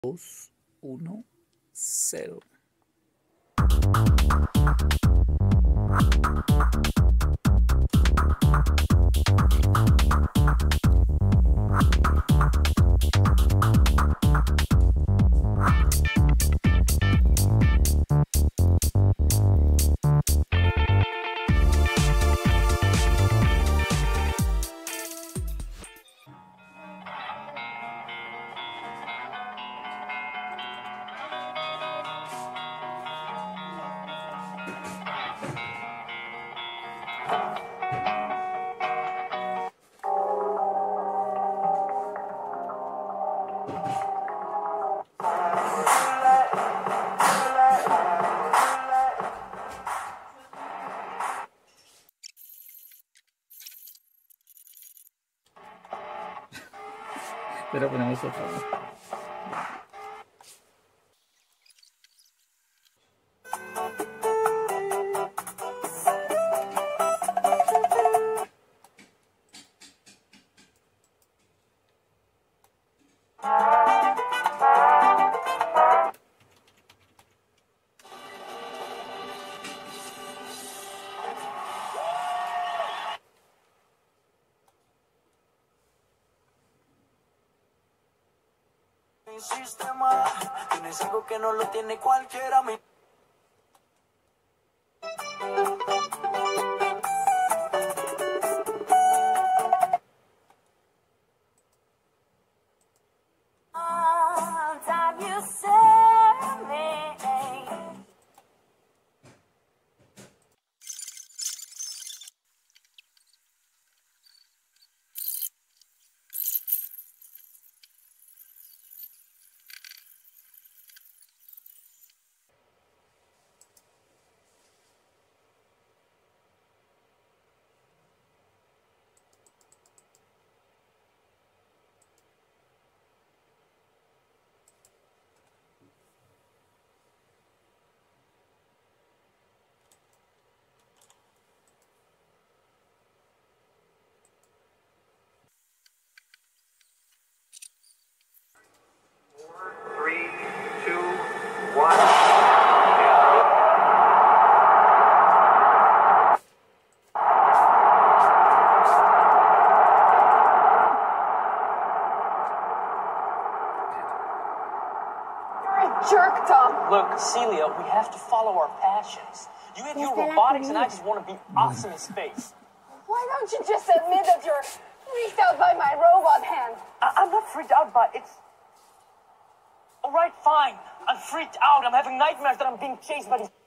2, 1, 0. Pero ponemos otra, ¿no? Sistema, tienes algo que no lo tiene cualquiera. Jerk, Tom. Look, Celia, we have to follow our passions. You have your robotics, and I just want to be awesome in space. Why don't you just admit that you're freaked out by my robot hand? I'm not freaked out by it. All right, fine. I'm freaked out. I'm having nightmares that I'm being chased by these